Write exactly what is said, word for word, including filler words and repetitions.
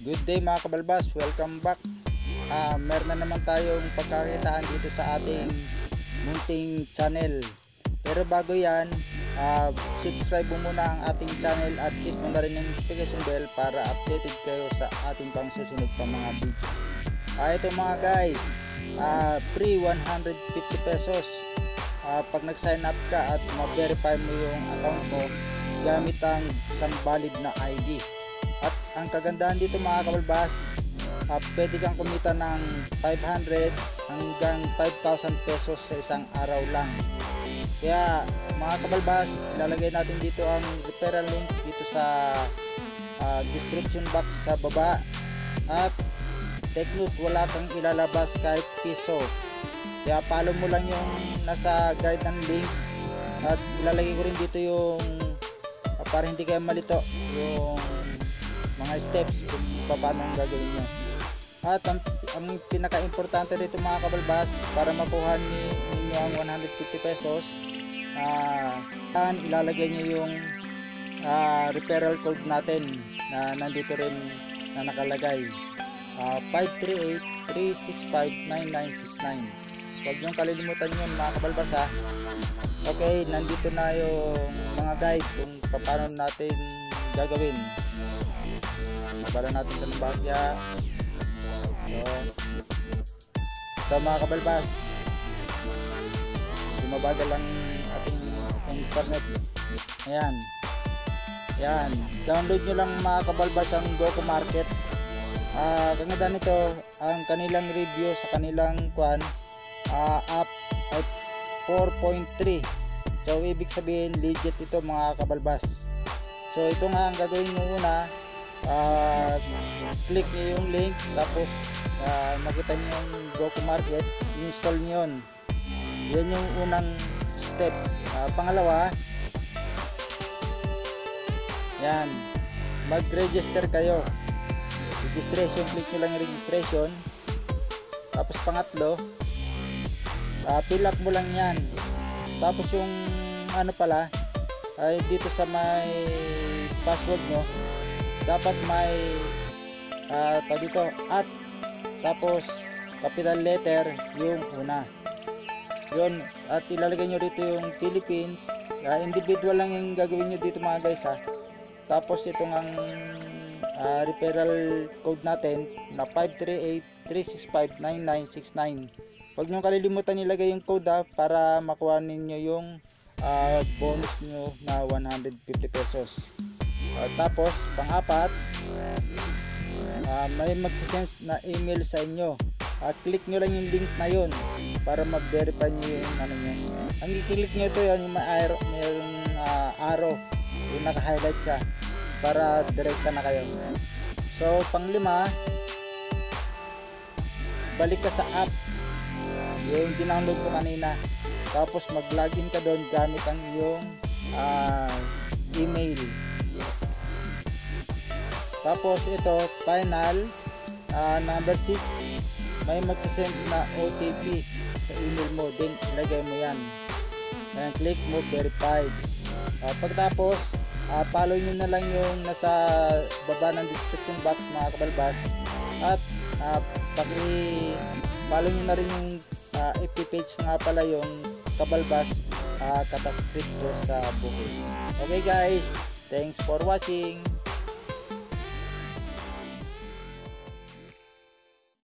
Good day mga kabalbas, welcome back. Uh, meron na naman tayong pagkakitaan dito sa ating munting channel. Pero bago yan, uh, subscribe mo muna ang ating channel at hit mo na rin yung notification bell para updated kayo sa ating pang susunod pa mga video. Uh, ito mga guys, uh, free one hundred fifty pesos uh, pag nag sign up ka at ma-verify mo yung account mo gamit ang isang valid na I D. At ang kagandahan dito mga kabalbas, uh, pwede kang kumita ng five hundred hanggang five thousand pesos sa isang araw lang. Kaya mga kabalbas, ilalagay natin dito ang referral link dito sa uh, description box sa baba. At take note, wala kang ilalabas kahit piso. Kaya follow mo lang yung nasa guide ng link. At ilalagay ko rin dito yung uh, para hindi kayo malito yung mga steps kung paano ang gagawin nyo. At ang, ang pinaka-importante rito mga kabalbas, para makuha ninyo ang one hundred fifty pesos, uh, ilalagay nyo yung uh, referral code natin na nandito rin na nakalagay, uh, five three eight, three six five, nine nine six nine. Huwag nyo kalilimutan yun mga kabalbas ha. Okay, nandito na yung mga guide kung paano natin gagawin. Para natin ito ng bagya. So, ito mga kabalbas, mabagal lang ating internet. Ayan, ayan, download nyo lang mga kabalbas ang Goku Market. Uh, kagandahan nito, ang kanilang review sa kanilang kwan, uh, app at four point three. So ibig sabihin legit ito mga kabalbas. So ito nga ang gagawin nyo una. Uh, click nyo yung link, tapos uh, makita nyo yung Goku Market, install nyo yun. Yan yung unang step. Uh, pangalawa, yan, mag register kayo. Registration, click nyo lang yung registration. Tapos pangatlo, uh, fill up mo lang yan. Tapos yung ano pala, ay dito sa may password nyo, dapat may uh, dito at tapos capital letter yung una yun, at ilalagay nyo rito yung Philippines. Uh, individual lang yung gagawin nyo dito mga guys ha. Tapos itong ang uh, referral code natin na five three eight, three six five, nine nine six nine. Huwag nyo kalilimutan nilagay yung code ha, para makuha ninyo yung uh, bonus nyo na one hundred fifty pesos. Uh, tapos pang-apat, uh, may magsisend na email sa inyo. Uh, click nyo lang yung link na yun para mag-verify nyo yung ano nyo. Ang i-click nyo ito yan, yung may arrow, may uh, arrow yung naka-highlight siya para direkta na kayo. So pang-lima, balik ka sa app yung dinownload ko kanina, tapos mag-login ka doon gamit ang iyong uh, email. Tapos ito final, uh, number six, may magsasend na O T P sa email mo, then ilagay mo yan. Ayan, click mo verified. Uh, pagtapos uh, follow nyo na lang yung nasa baba ng description box mga kabalbas, at uh, paki follow nyo na rin yung uh, F B page nga pala yung kabalbas uh, Katas Crypto sa Buhay. Okay guys, thanks for watching.